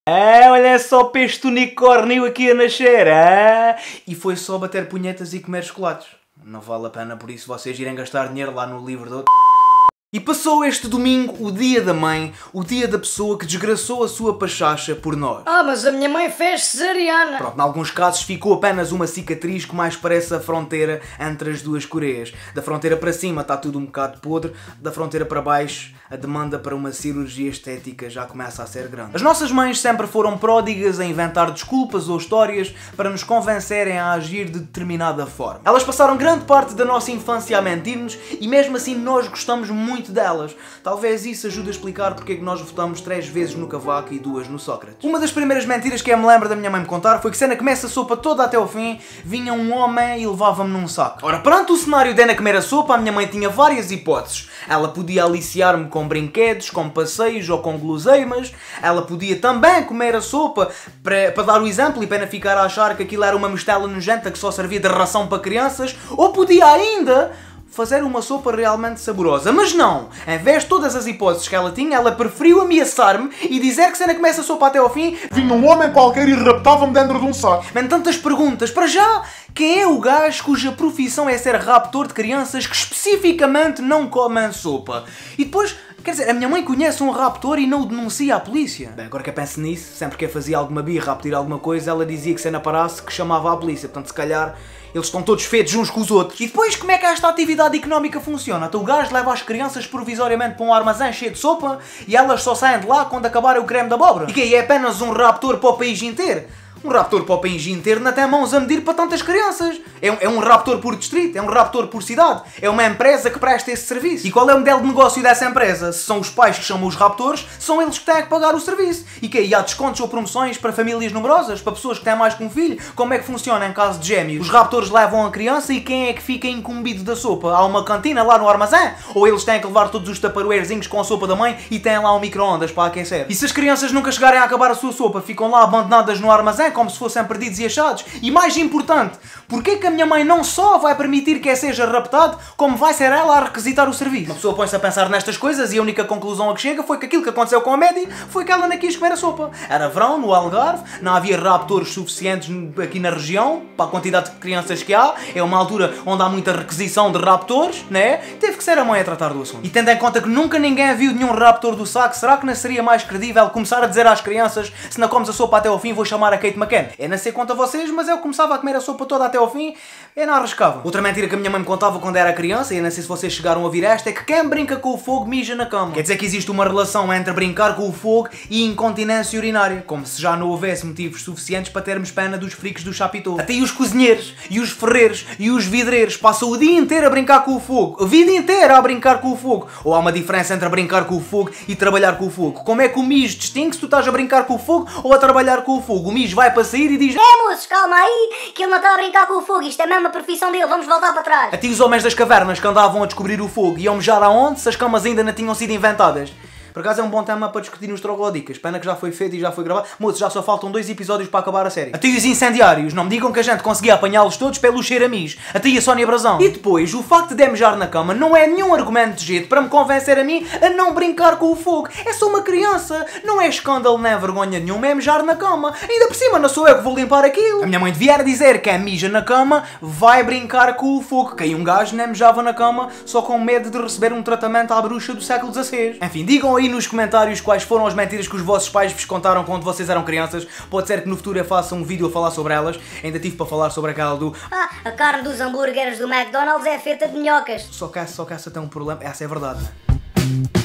Olha só para este unicórnio aqui a nascer, E foi só bater punhetas e comer chocolates. Não vale a pena por isso vocês irem gastar dinheiro lá no livro do... E passou este domingo o dia da mãe, o dia da pessoa que desgraçou a sua pachacha por nós. Mas a minha mãe fez cesariana. Pronto, em alguns casos ficou apenas uma cicatriz que mais parece a fronteira entre as duas Coreias. Da fronteira para cima está tudo um bocado podre, da fronteira para baixo a demanda para uma cirurgia estética já começa a ser grande. As nossas mães sempre foram pródigas a inventar desculpas ou histórias para nos convencerem a agir de determinada forma. Elas passaram grande parte da nossa infância a mentir-nos e mesmo assim nós gostamos muito delas. Talvez isso ajude a explicar porque é que nós votamos 3 vezes no Cavaco e 2 no Sócrates. Uma das primeiras mentiras que eu me lembro da minha mãe me contar foi que se Ana comesse a sopa toda até ao fim, vinha um homem e levava-me num saco. Ora, perante o cenário de Ana comer a sopa, a minha mãe tinha várias hipóteses. Ela podia aliciar-me com brinquedos, com passeios ou com guloseimas. Ela podia também comer a sopa para dar o exemplo e para não ficar a achar que aquilo era uma mistela nojenta que só servia de ração para crianças. Ou podia ainda fazer uma sopa realmente saborosa. Mas não! Em vez de todas as hipóteses que ela tinha, ela preferiu ameaçar-me e dizer que se Ana comesse a sopa até ao fim, vinha um homem qualquer e raptava-me dentro de um saco. Man, tantas perguntas. Para já, quem é o gajo cuja profissão é ser raptor de crianças que especificamente não comem sopa? E depois, quer dizer, a minha mãe conhece um raptor e não o denuncia à polícia. Bem, agora que eu penso nisso, sempre que eu fazia alguma birra a pedir alguma coisa, ela dizia que se Ana parasse, que chamava a polícia. Portanto, se calhar, eles estão todos feitos uns com os outros. E depois, como é que esta atividade económica funciona? Então o gajo leva as crianças provisoriamente para um armazém cheio de sopa e elas só saem de lá quando acabarem o creme da abóbora. E que aí é apenas um raptor para o país inteiro? Um raptor para o país inteiro não tem mãos a medir para tantas crianças. É um raptor por distrito, é um raptor por cidade. É uma empresa que presta esse serviço. E qual é o modelo de negócio dessa empresa? Se são os pais que chamam os raptores, são eles que têm que pagar o serviço. E que aí há descontos ou promoções para famílias numerosas, para pessoas que têm mais que um filho. Como é que funciona em caso de gêmeos? Os raptores levam a criança e quem é que fica incumbido da sopa? Há uma cantina lá no armazém? Ou eles têm que levar todos os taparoeirzinhos com a sopa da mãe e têm lá um micro-ondas para aquecer? E se as crianças nunca chegarem a acabar a sua sopa, ficam lá abandonadas no armazém como se fossem perdidos e achados? E mais importante, porquê que a minha mãe não só vai permitir que eu seja raptado, como vai ser ela a requisitar o serviço? Uma pessoa põe-se a pensar nestas coisas e a única conclusão a que chega foi que aquilo que aconteceu com a Maddie foi que ela não quis comer a sopa. Era verão, no Algarve, não havia raptores suficientes aqui na região, para a quantidade de crianças que há, é uma altura onde há muita requisição de raptores, né? Teve que ser a mãe a tratar do assunto. E tendo em conta que nunca ninguém viu nenhum raptor do saco, será que não seria mais credível começar a dizer às crianças: se não comes a sopa até ao fim, vou chamar a Kate McCann? Eu não sei quanto a vocês, mas eu começava a comer a sopa toda até ao fim, eu não arriscava. Outra mentira que a minha mãe me contava quando era criança, e eu não sei se vocês chegaram a ouvir esta, é que quem brinca com o fogo mija na cama. Quer dizer que existe uma relação entre brincar com o fogo e incontinência urinária, como se já não houvesse motivos suficientes para termos pena dos fricos do Chapitão. Até e os cozinheiros, e os ferreiros, e os vidreiros passam o dia inteiro a brincar com o fogo, a vida inteira a brincar com o fogo. Ou há uma diferença entre brincar com o fogo e trabalhar com o fogo? Como é que o mijo distingue se tu estás a brincar com o fogo ou a trabalhar com o fogo? O mijo vai para sair e diz: Moços, calma aí, que ele não está a brincar com o fogo, isto é mesmo a profissão dele, vamos voltar para trás. Até os homens das cavernas que andavam a descobrir o fogo iam mejar aonde se as camas ainda não tinham sido inventadas? Por acaso é um bom tema para discutir nos Troglodicas. Pena que já foi feito e já foi gravado. Moço, já só faltam 2 episódios para acabar a série. Até os incendiários, não me digam que a gente conseguia apanhá-los todos pelo cheiro a mis. Até a Sónia Brazão. E depois, o facto de mejar na cama não é nenhum argumento de jeito para me convencer a mim a não brincar com o fogo. É só uma criança. Não é escândalo nem vergonha nenhuma é mejar na cama. Ainda por cima não sou eu que vou limpar aquilo. A minha mãe devia dizer que quem mija na cama vai brincar com o fogo. Que aí um gajo nem mejava na cama só com medo de receber um tratamento à bruxa do século XVI. Enfim, digam aí nos comentários quais foram as mentiras que os vossos pais vos contaram quando vocês eram crianças. Pode ser que no futuro eu faça um vídeo a falar sobre elas. Ainda tive para falar sobre aquela do a carne dos hambúrgueres do McDonald's é feita de minhocas. Só que essa tem um problema. Essa é verdade, né?